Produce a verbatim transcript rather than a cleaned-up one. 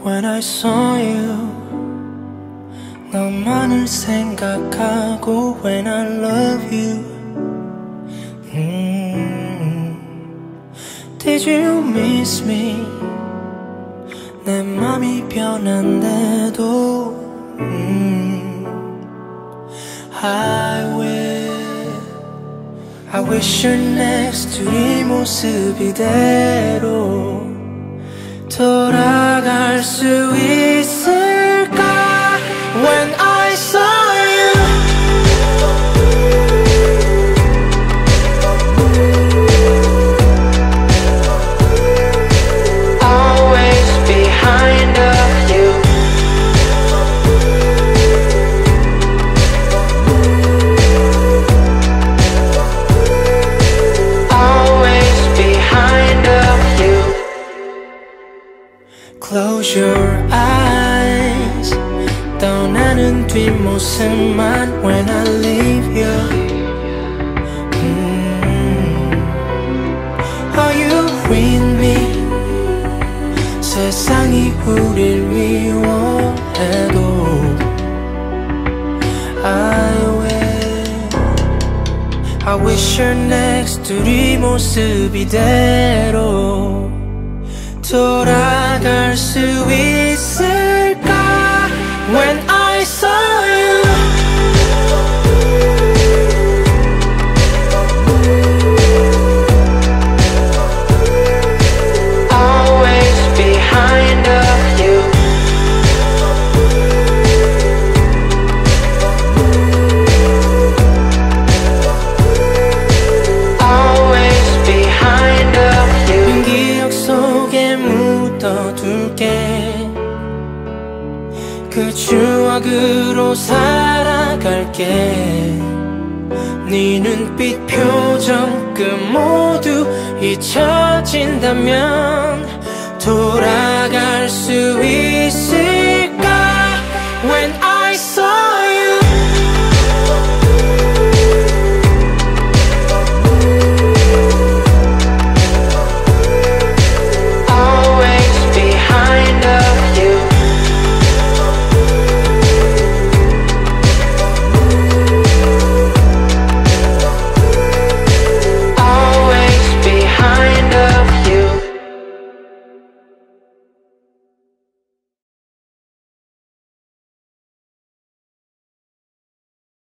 When I saw you 너만을 생각하고 When I love you mm. Did you miss me 내 맘이 변한데도 mm. I will I wish you're next to 이 모습 이대로 돌아갈 수 있을까 When I saw you Always behind of you Always behind of you Close your eyes 떠나는 뒷모습만 When I leave you mm. Are you with me 세상이 우릴 미워해도 I will I wish you're next to 이 모습 이대로 돌아갈 수 있을까 When I saw you Always behind of you Always behind of you 기억 속에 묻어둘게 그 추억으로 살아갈게 네 눈빛 표정 그 모두 잊혀진다면 돌아갈 수 있을까 When I saw